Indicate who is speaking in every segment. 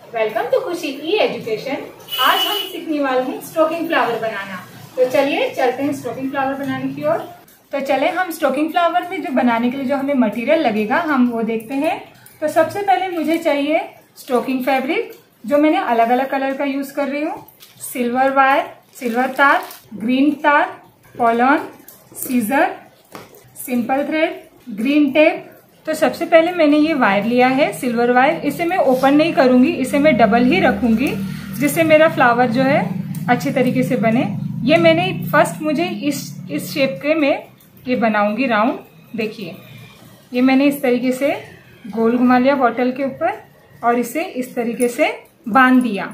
Speaker 1: Welcome to खुशी ई education. आज हम सीखने वाले हैं स्टोकिंग फ्लावर बनाना। तो चलिए चलते हैं स्टोकिंग फ्लावर बनाने की ओर। तो चले हम स्टोकिंग फ्लावर में जो बनाने के लिए जो हमें मटेरियल लगेगा हम वो देखते हैं। तो सबसे पहले मुझे चाहिए स्टोकिंग फैब्रिक, जो मैंने अलग अलग कलर का यूज कर रही हूँ। सिल्वर वायर, सिल्वर तार, ग्रीन तार, pollen, scissor, simple thread, green tape. तो सबसे पहले मैंने ये वायर लिया है, सिल्वर वायर। इसे मैं ओपन नहीं करूंगी, इसे मैं डबल ही रखूंगी जिससे मेरा फ्लावर जो है अच्छे तरीके से बने। ये मैंने फर्स्ट मुझे इस शेप के में ये बनाऊंगी राउंड। देखिए ये मैंने इस तरीके से गोल घुमा लिया बॉटल के ऊपर और इसे इस तरीके से बांध दिया।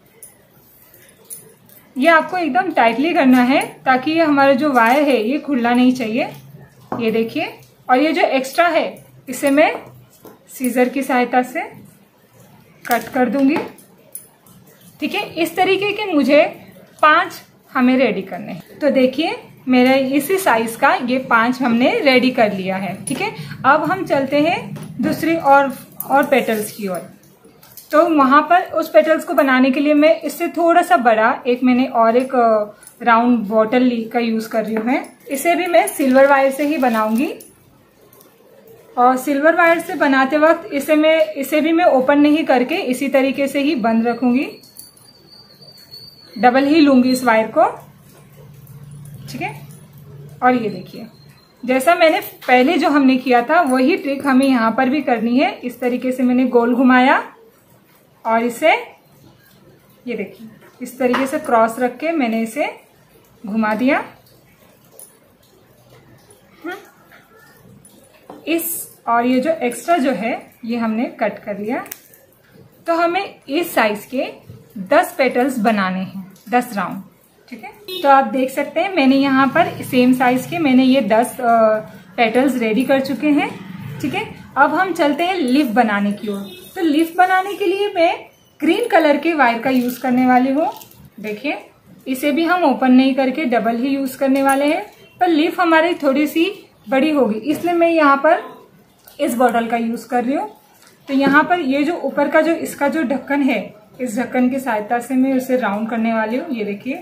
Speaker 1: ये आपको एकदम टाइटली करना है ताकि ये हमारा जो वायर है ये खुलना नहीं चाहिए। ये देखिए, और ये जो एक्स्ट्रा है इसे मैं सीजर की सहायता से कट कर दूंगी। ठीक है, इस तरीके के मुझे 5 हमें रेडी करने हैं। तो देखिए मेरा इसी साइज का ये 5 हमने रेडी कर लिया है। ठीक है, अब हम चलते हैं दूसरी और पेटल्स की ओर। तो वहां पर उस पेटल्स को बनाने के लिए मैं इससे थोड़ा सा बड़ा मैंने एक राउंड बॉटल का यूज कर रही हूँ मैं। इसे भी मैं सिल्वर वायर से ही बनाऊंगी और सिल्वर वायर से बनाते वक्त इसे भी मैं ओपन नहीं करके इसी तरीके से ही बंद रखूंगी। डबल ही लूंगी इस वायर को। ठीक है, और ये देखिए जैसा मैंने पहले जो हमने किया था वही ट्रिक हमें यहाँ पर भी करनी है। इस तरीके से मैंने गोल घुमाया और इसे ये देखिए इस तरीके से क्रॉस रख के मैंने इसे घुमा दिया। और ये जो एक्स्ट्रा जो है ये हमने कट कर लिया। तो हमें इस साइज के 10 पेटल्स बनाने हैं, 10 राउंड। ठीक है, तो आप देख सकते हैं मैंने यहाँ पर सेम साइज के मैंने ये 10 पेटल्स रेडी कर चुके हैं। ठीक है, अब हम चलते हैं लीफ बनाने की ओर। तो लीफ बनाने के लिए मैं ग्रीन कलर के वायर का यूज करने वाली हूँ। देखिए इसे भी हम ओपन नहीं करके डबल ही यूज करने वाले हैं, पर लीफ हमारी थोड़ी सी बड़ी होगी इसलिए मैं यहाँ पर इस बॉटल का यूज कर रही हूँ। तो यहाँ पर ये जो ऊपर का जो इसका जो ढक्कन है, इस ढक्कन की सहायता से मैं उसे राउंड करने वाली हूँ। ये देखिए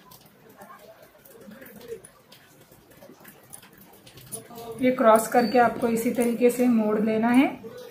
Speaker 1: ये क्रॉस करके आपको इसी तरीके से मोड़ लेना है।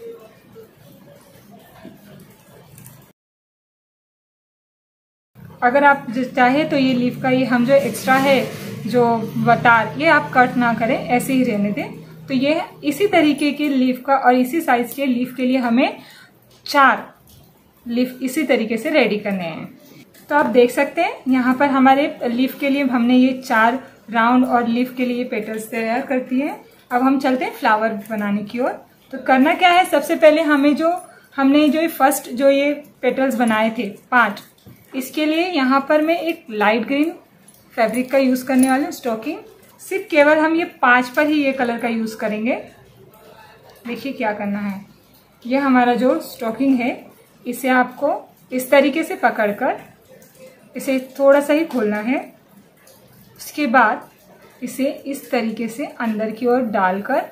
Speaker 1: अगर आप चाहे तो ये लीफ का ये हम जो एक्स्ट्रा है जो तार ये आप कट ना करें, ऐसे ही रहने दें। तो ये इसी तरीके के लीफ का और इसी साइज के लीफ के लिए हमें 4 लीफ इसी तरीके से रेडी करने हैं। तो आप देख सकते हैं यहाँ पर हमारे लीफ के लिए हमने ये 4 राउंड और लीफ के लिए पेटल्स तैयार कर दिए हैं। अब हम चलते हैं फ्लावर बनाने की ओर। तो करना क्या है, सबसे पहले हमने जो फर्स्ट जो ये पेटल्स बनाए थे 5, इसके लिए यहाँ पर मैं एक लाइट ग्रीन फैब्रिक का यूज करने वाली हूँ। स्टोकिंग सिर्फ केवल हम ये 5 पर ही ये कलर का यूज करेंगे। देखिए क्या करना है, ये हमारा जो स्टोकिंग है इसे आपको इस तरीके से पकड़कर इसे थोड़ा सा ही खोलना है। उसके बाद इसे इस तरीके से अंदर की ओर डालकर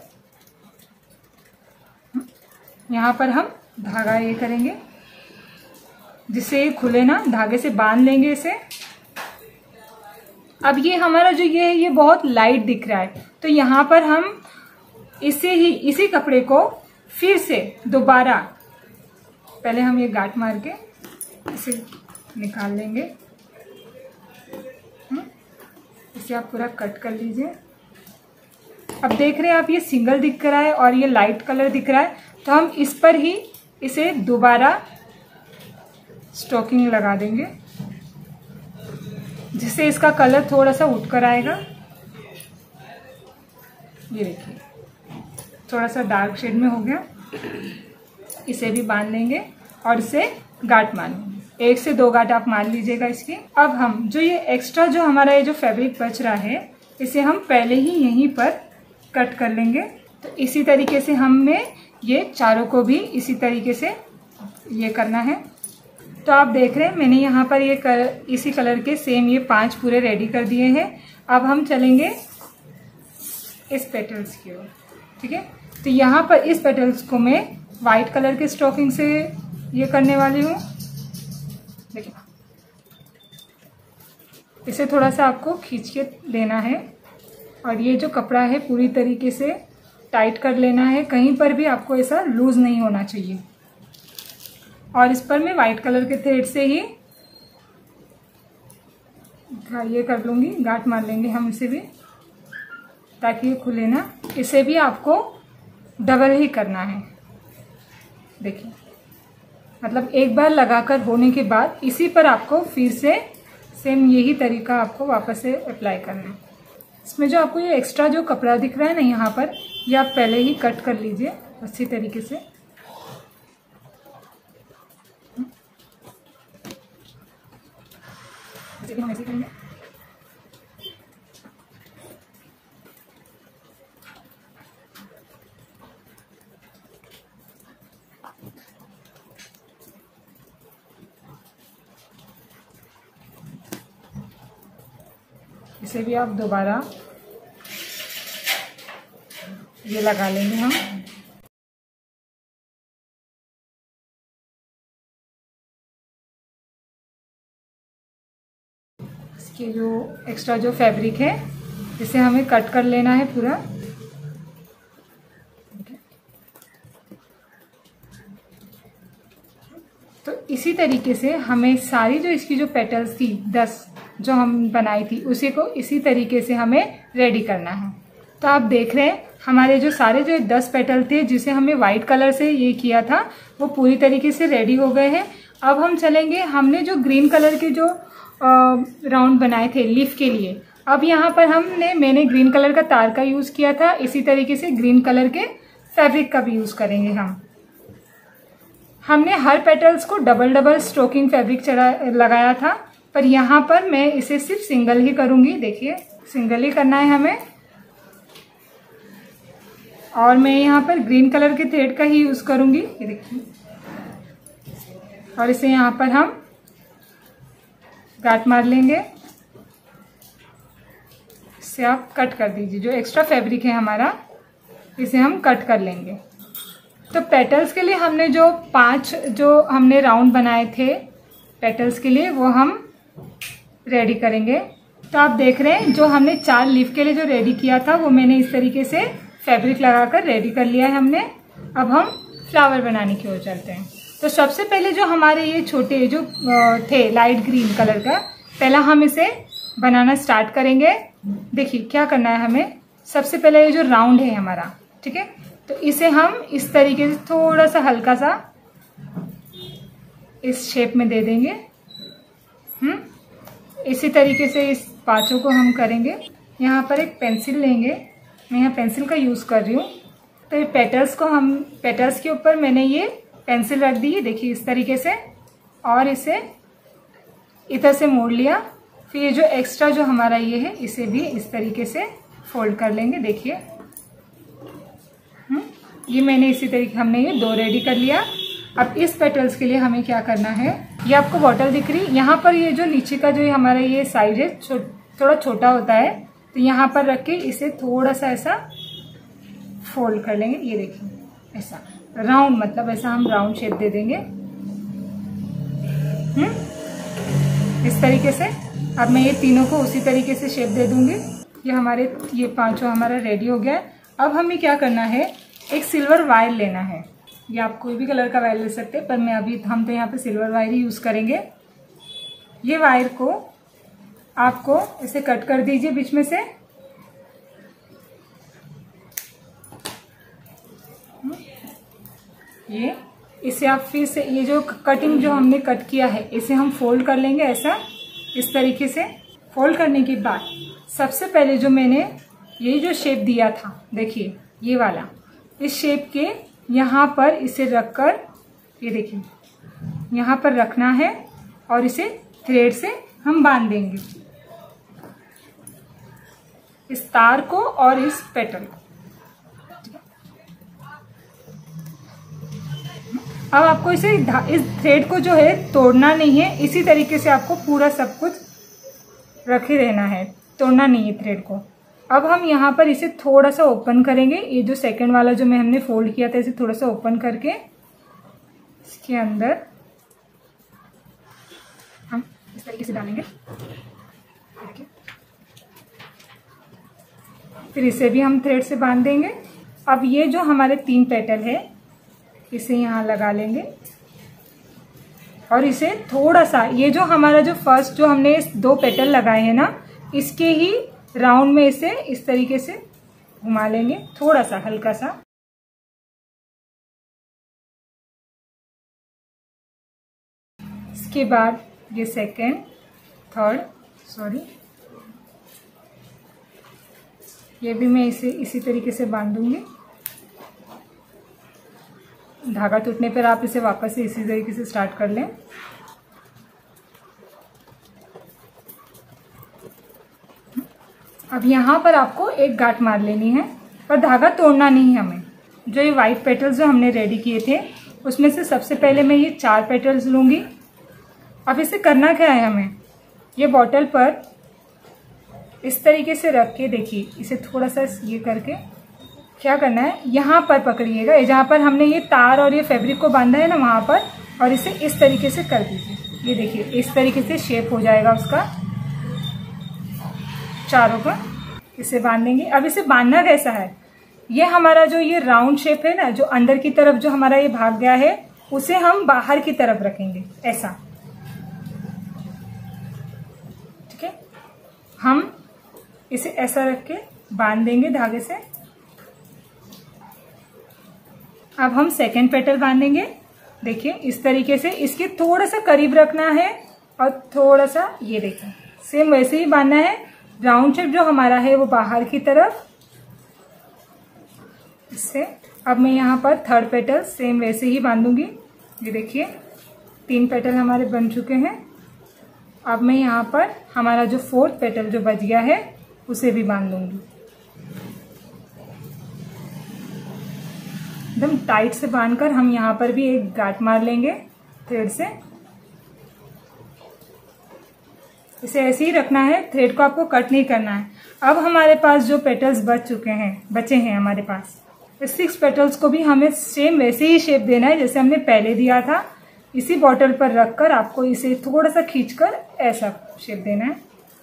Speaker 1: यहाँ पर हम धागा ये करेंगे जिससे ये खुले ना, धागे से बांध लेंगे इसे। अब ये हमारा जो ये है ये बहुत लाइट दिख रहा है, तो यहाँ पर हम इसी कपड़े को फिर से दोबारा पहले हम ये गांठ मार के इसे निकाल लेंगे। इसे आप पूरा कट कर लीजिए। अब देख रहे हैं आप ये सिंगल दिख रहा है और ये लाइट कलर दिख रहा है, तो हम इस पर ही इसे दोबारा स्टोकिंग लगा देंगे जिससे इसका कलर थोड़ा सा उठ कर आएगा। ये देखिए थोड़ा सा डार्क शेड में हो गया। इसे भी बांध लेंगे और इसे गांठ मारेंगे। 1 से 2 गांठ आप मार लीजिएगा इसकी। अब हम जो ये एक्स्ट्रा जो हमारा ये जो फैब्रिक बच रहा है इसे हम पहले ही यहीं पर कट कर लेंगे। तो इसी तरीके से हमें ये चारों को भी इसी तरीके से ये करना है। तो आप देख रहे हैं मैंने यहाँ पर इसी कलर के सेम ये 5 पूरे रेडी कर दिए हैं। अब हम चलेंगे इस पेटल्स की ओर। ठीक है, तो यहाँ पर इस पेटल्स को मैं वाइट कलर के स्टोकिंग से ये करने वाली हूँ। देखिए, इसे थोड़ा सा आपको खींच के लेना है और ये जो कपड़ा है पूरी तरीके से टाइट कर लेना है, कहीं पर भी आपको ऐसा लूज नहीं होना चाहिए। और इस पर मैं वाइट कलर के थ्रेड से ही ये कर लूँगी, गांठ मार लेंगे हम इसे भी, ताकि ये खुले ना। इसे भी आपको डबल ही करना है। देखिए, मतलब एक बार लगाकर होने के बाद इसी पर आपको फिर से सेम यही तरीका आपको वापस से अप्लाई करना है। इसमें जो आपको ये एक्स्ट्रा जो कपड़ा दिख रहा है ना यहाँ पर, ये आप पहले ही कट कर लीजिए अच्छी तरीके से। हम ऐसे करेंगे। इसे भी आप दोबारा ये लगा लेंगे हम। इसके जो एक्स्ट्रा जो फैब्रिक है इसे हमें कट कर लेना है पूरा। तो इसी तरीके से हमें सारी जो इसकी जो पेटल्स थी 10 जो हम बनाई थी उसी को इसी तरीके से हमें रेडी करना है। तो आप देख रहे हैं हमारे जो सारे जो 10 पेटल थे जिसे हमें वाइट कलर से ये किया था वो पूरी तरीके से रेडी हो गए हैं। अब हम चलेंगे, हमने जो ग्रीन कलर के जो राउंड बनाए थे लीफ के लिए, अब यहाँ पर मैंने ग्रीन कलर का तार का यूज किया था, इसी तरीके से ग्रीन कलर के फैब्रिक का भी यूज करेंगे हम। हमने हर पेटल्स को डबल डबल स्ट्रोकिंग फैब्रिक लगाया था, पर यहाँ पर मैं इसे सिर्फ सिंगल ही करूंगी। देखिए, सिंगल ही करना है हमें। और मैं यहाँ पर ग्रीन कलर के थ्रेड का ही यूज करूंगी, ये देखिए। और इसे यहाँ पर हम गांठ मार लेंगे। इसे आप कट कर दीजिए, जो एक्स्ट्रा फैब्रिक है हमारा इसे हम कट कर लेंगे। तो पेटल्स के लिए हमने जो 5 जो हमने राउंड बनाए थे पेटल्स के लिए वो हम रेडी करेंगे। तो आप देख रहे हैं जो हमने 4 लीफ के लिए जो रेडी किया था वो मैंने इस तरीके से फैब्रिक लगाकर रेडी कर लिया है हमने। अब हम फ्लावर बनाने की ओर चलते हैं। तो सबसे पहले जो हमारे ये छोटे जो थे लाइट ग्रीन कलर का, पहला हम इसे बनाना स्टार्ट करेंगे। देखिए क्या करना है हमें, सबसे पहले ये जो राउंड है हमारा, ठीक है, तो इसे हम इस तरीके से थोड़ा सा हल्का सा इस शेप में दे देंगे। इसी तरीके से इस 5 को हम करेंगे। यहाँ पर एक पेंसिल लेंगे, मैं यहाँ पेंसिल का यूज कर रही हूँ। तो ये पेटल्स के ऊपर मैंने ये पेंसिल रख दी है, देखिए इस तरीके से, और इसे इधर से मोड़ लिया। फिर ये जो एक्स्ट्रा जो हमारा ये है इसे भी इस तरीके से फोल्ड कर लेंगे। देखिए ये मैंने इसी तरीके हमने ये 2 रेडी कर लिया। अब इस पेटल्स के लिए हमें क्या करना है, ये आपको बॉटल दिख रही, यहाँ पर ये जो नीचे का जो हमारा ये साइज है थोड़ा छोटा होता है, तो यहाँ पर रख के इसे थोड़ा सा ऐसा फोल्ड कर लेंगे। ये देखिए ऐसा राउंड, मतलब ऐसा हम राउंड शेप दे देंगे इस तरीके से। अब मैं ये तीनों को उसी तरीके से शेप दे दूंगी। ये 5 हमारा रेडी हो गया है। अब हमें क्या करना है, एक सिल्वर वायर लेना है, या आप कोई भी कलर का वायर ले सकते हैं, पर हम तो यहाँ पे सिल्वर वायर ही यूज करेंगे। ये वायर को आपको इसे कट कर दीजिए बीच में से। ये इसे आप फिर से ये जो कटिंग जो हमने कट किया है इसे हम फोल्ड कर लेंगे ऐसा, इस तरीके से। फोल्ड करने के बाद सबसे पहले जो मैंने ये जो शेप दिया था, देखिए ये वाला, इस शेप के यहाँ पर इसे रखकर, ये देखिए यहाँ पर रखना है और इसे थ्रेड से हम बांध देंगे, इस तार को और इस पेटल को। अब आपको इस थ्रेड को जो है तोड़ना नहीं है, इसी तरीके से आपको पूरा सब कुछ रखे रहना है, तोड़ना नहीं है थ्रेड को। अब हम यहाँ पर इसे थोड़ा सा ओपन करेंगे। ये जो सेकंड वाला जो हमने फोल्ड किया था इसे थोड़ा सा ओपन करके इसके अंदर हम इस तरीके से डालेंगे। फिर इसे भी हम थ्रेड से बांध देंगे। अब ये जो हमारे 3 पेटल है इसे यहाँ लगा लेंगे और इसे थोड़ा सा, ये जो हमारा जो फर्स्ट जो हमने 2 पेटल लगाए हैं ना, इसके ही राउंड में इसे इस तरीके से घुमा लेंगे, थोड़ा सा हल्का सा। इसके बाद ये ये भी मैं इसे इसी तरीके से बांध दूंगी। धागा टूटने पर आप इसे वापस से इसी तरीके से स्टार्ट कर लें। अब यहाँ पर आपको एक गांठ मार लेनी है, पर धागा तोड़ना नहीं है हमें। जो ये वाइट पेटल्स जो हमने रेडी किए थे उसमें से सबसे पहले मैं ये 4 पेटल्स लूँगी। अब इसे करना क्या है, हमें ये बॉटल पर इस तरीके से रख के, देखिए इसे थोड़ा सा ये करके क्या करना है, यहाँ पर पकड़िएगा, जहाँ पर हमने ये तार और ये फैब्रिक को बांधा है ना वहाँ पर, और इसे इस तरीके से कर दीजिए। ये देखिए इस तरीके से शेप हो जाएगा उसका चारों पर। इसे बांधेंगे। अब इसे बांधना कैसा है, ये हमारा जो ये राउंड शेप है ना, जो अंदर की तरफ जो हमारा ये भाग गया है उसे हम बाहर की तरफ रखेंगे ऐसा। ठीक है, हम इसे ऐसा रख के बांध देंगे धागे से। अब हम सेकेंड पेटल बांधेंगे। देखिए इस तरीके से इसके थोड़ा सा करीब रखना है और थोड़ा सा, ये देखिए सेम वैसे ही बांधना है। राउंड शेप जो हमारा है वो बाहर की तरफ, इससे। अब मैं यहाँ पर थर्ड पेटल सेम वैसे ही बांधूंगी। ये देखिए 3 पेटल हमारे बन चुके हैं। अब मैं यहाँ पर हमारा जो 4th पेटल जो बच गया है उसे भी बांध दूंगी। एकदम टाइट से बांधकर हम यहाँ पर भी एक गांठ मार लेंगे थ्रेड से। इसे ऐसे ही रखना है, थ्रेड को आपको कट नहीं करना है। अब हमारे पास जो पेटल्स बचे हैं हमारे पास, इस 6 पेटल्स को भी हमें सेम वैसे ही शेप देना है जैसे हमने पहले दिया था। इसी बॉटल पर रखकर आपको इसे थोड़ा सा खींचकर ऐसा शेप देना है।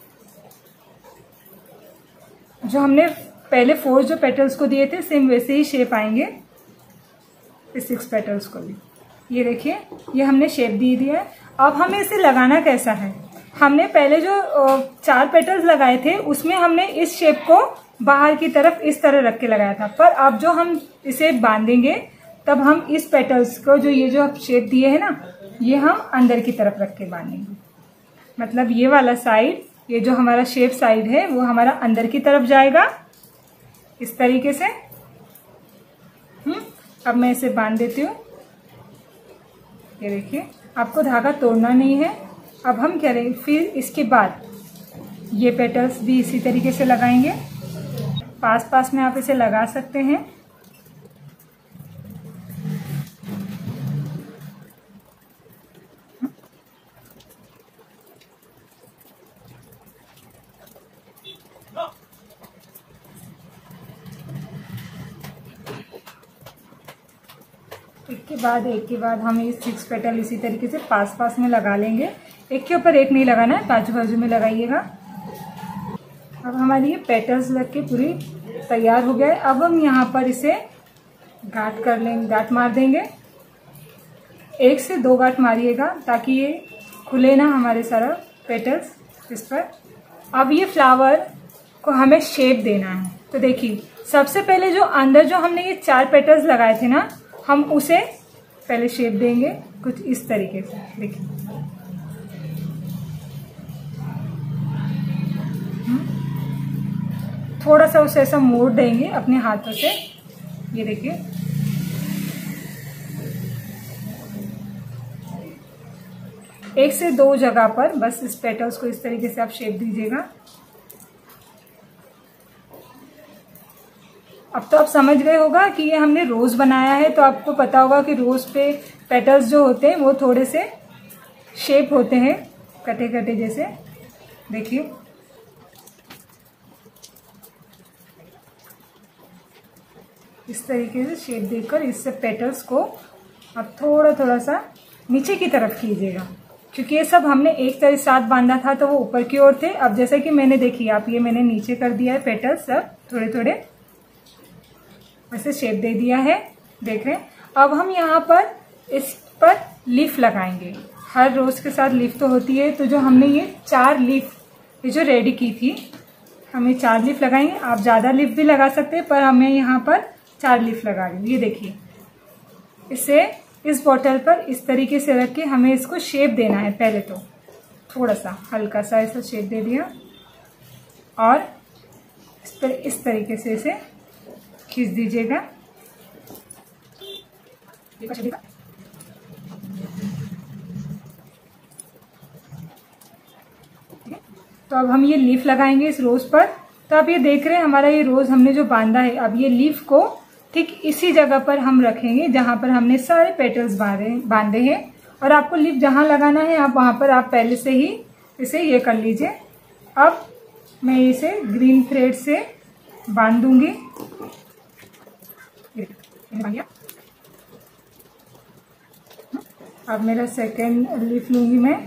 Speaker 1: जो हमने पहले 4 जो पेटल्स को दिए थे सेम वैसे ही शेप आएंगे इस 6 पेटल्स को भी। ये देखिए ये हमने शेप दे दिया है। अब हमें इसे लगाना कैसा है, हमने पहले जो 4 पेटल्स लगाए थे उसमें हमने इस शेप को बाहर की तरफ इस तरह रख के लगाया था, पर अब जो हम इसे बांधेंगे तब हम इस पेटल्स को जो जो शेप दिए है ना, ये हम अंदर की तरफ रख के बांधेंगे। मतलब ये वाला साइड, ये जो हमारा शेप साइड है वो हमारा अंदर की तरफ जाएगा इस तरीके से। अब मैं इसे बांध देती हूँ। ये देखिए आपको धागा तोड़ना नहीं है। अब हम करेंगे, फिर इसके बाद ये पेटल्स भी इसी तरीके से लगाएंगे। पास पास में आप इसे लगा सकते हैं। एक के बाद हम ये 6 पेटल इसी तरीके से पास पास में लगा लेंगे। एक के ऊपर एक नहीं लगाना है, बाजू बाजू में लगाइएगा। अब हमारी ये पेटल्स लग के पूरी तैयार हो गया है। अब हम यहाँ पर इसे गांठ कर लेंगे, गांठ मार देंगे। 1 से 2 गांठ मारिएगा ताकि ये खुले ना हमारे सारा पेटल्स इस पर। अब ये फ्लावर को हमें शेप देना है। तो देखिए सबसे पहले जो अंदर जो हमने ये 4 पेटल्स लगाए थे ना, हम उसे पहले शेप देंगे कुछ इस तरीके से। देखिए थोड़ा सा उसे ऐसा मोड़ देंगे अपने हाथों से। ये देखिए एक से 2 जगह पर बस इस पेटल्स को इस तरीके से आप शेप दीजिएगा। अब तो आप समझ गए होगा कि ये हमने रोज बनाया है, तो आपको पता होगा कि रोज पे पेटल्स जो होते हैं वो थोड़े से शेप होते हैं, कटे कटे जैसे। देखिए इस तरीके से शेप देकर इससे पेटल्स को अब थोड़ा थोड़ा सा नीचे की तरफ कीजिएगा, क्योंकि ये सब हमने एक तरह साथ बांधा था तो वो ऊपर की ओर थे। अब जैसे कि मैंने देखिए आप, ये मैंने नीचे कर दिया है पेटल्स सब थोड़े थोड़े ऐसे शेप दे दिया है, देख रहे हैं। अब हम यहाँ पर इस पर लीफ लगाएंगे। हर रोज के साथ लीफ तो होती है, तो जो हमने ये 4 लीफ ये जो रेडी की थी, हम ये 4 लीफ लगाएंगे। आप ज़्यादा लीफ भी लगा सकते हैं, पर हमें यहाँ पर 4 लीफ लगा रही हूँ। ये देखिए, इसे इस बॉटल पर इस तरीके से रख के हमें इसको शेप देना है। पहले तो थोड़ा सा हल्का सा ऐसा शेप दे दिया और इस पर इस तरीके से इसे खींच दीजिएगा। तो अब हम ये लीफ लगाएंगे इस रोज पर। तो आप ये देख रहे हैं हमारा ये रोज हमने जो बांधा है, अब ये लीफ को ठीक इसी जगह पर हम रखेंगे जहां पर हमने सारे पेटल्स बांधे हैं। और आपको लीफ जहां लगाना है आप वहां पर आप पहले से ही इसे ये कर लीजिए। अब मैं इसे ग्रीन थ्रेड से बांध दूंगी। अब मेरा सेकेंड लीफ लूंगी मैं,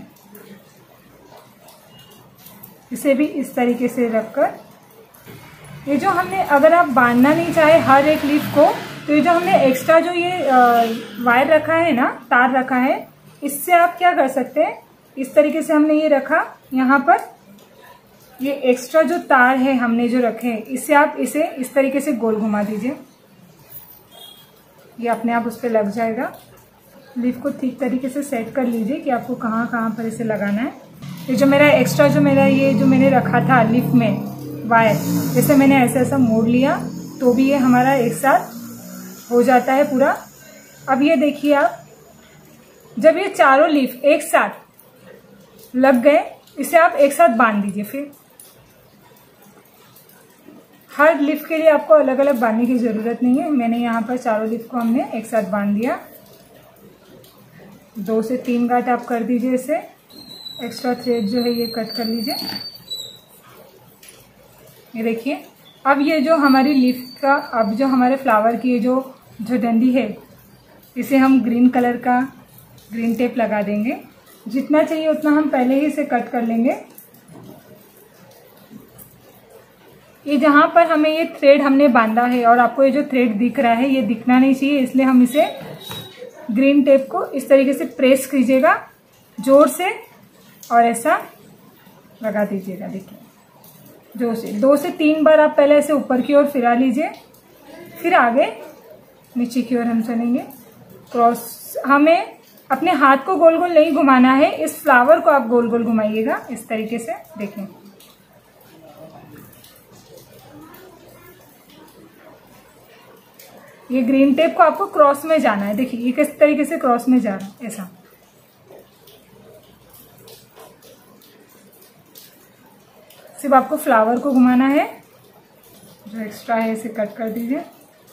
Speaker 1: इसे भी इस तरीके से रखकर ये जो हमने, अगर आप बांधना नहीं चाहे हर एक लीफ को, तो ये जो हमने एक्स्ट्रा जो ये वायर रखा है ना, तार रखा है, इससे आप क्या कर सकते हैं, इस तरीके से हमने ये रखा यहाँ पर, ये एक्स्ट्रा जो तार है हमने जो रखे हैं, इससे आप इसे इस तरीके से गोल घुमा दीजिए। ये अपने आप उस पर लग जाएगा। लीफ को ठीक तरीके से सेट कर लीजिए कि आपको कहाँ कहाँ पर इसे लगाना है। ये जो मेरा एक्स्ट्रा जो मेरा ये जो मैंने रखा था लीफ में वायर, जैसे मैंने ऐसा ऐसा मोड़ लिया तो भी ये हमारा एक साथ हो जाता है पूरा। अब ये देखिए आप, जब ये चारों लीफ एक साथ लग गए, इसे आप एक साथ बांध दीजिए। फिर हर लीफ के लिए आपको अलग अलग बांधने की जरूरत नहीं है। मैंने यहाँ पर चारों लीफ को हमने एक साथ बांध दिया। 2 से 3 गांठ आप कर दीजिए इसे। एक्स्ट्रा थ्रेड जो है ये कट कर लीजिए। ये देखिए, अब ये जो हमारी लीफ का, अब जो हमारे फ्लावर की जो डंडी है, इसे हम ग्रीन कलर का ग्रीन टेप लगा देंगे। जितना चाहिए उतना हम पहले ही इसे कट कर लेंगे। ये जहां पर हमें ये थ्रेड हमने बांधा है, और आपको ये जो थ्रेड दिख रहा है ये दिखना नहीं चाहिए, इसलिए हम इसे ग्रीन टेप को इस तरीके से प्रेस कीजिएगा जोर से और ऐसा लगा दीजिएगा। देखिए, जोर से 2 से 3 बार आप पहले ऐसे ऊपर की ओर फिरा लीजिए, फिर आगे नीचे की ओर हम चलेंगे। क्रॉस, हमें अपने हाथ को गोल गोल नहीं घुमाना है, इस फ्लावर को आप गोल गोल घुमाइएगा इस तरीके से। देखिए, ये ग्रीन टेप को आपको क्रॉस में जाना है। देखिए ये किस तरीके से क्रॉस में जा रहा है, ऐसा। सिर्फ आपको फ्लावर को घुमाना है, जो एक्स्ट्रा है इसे कट कर दीजिए।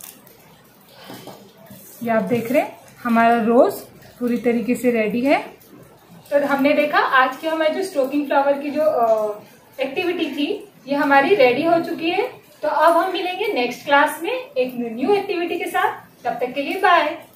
Speaker 1: ये आप देख रहे हैं हमारा रोज पूरी तरीके से रेडी है। तो हमने देखा आज की हमारी जो स्टोकिंग फ्लावर की जो एक्टिविटी थी ये हमारी रेडी हो चुकी है। तो अब हम मिलेंगे नेक्स्ट क्लास में एक न्यू एक्टिविटी के साथ। तब तक के लिए बाय।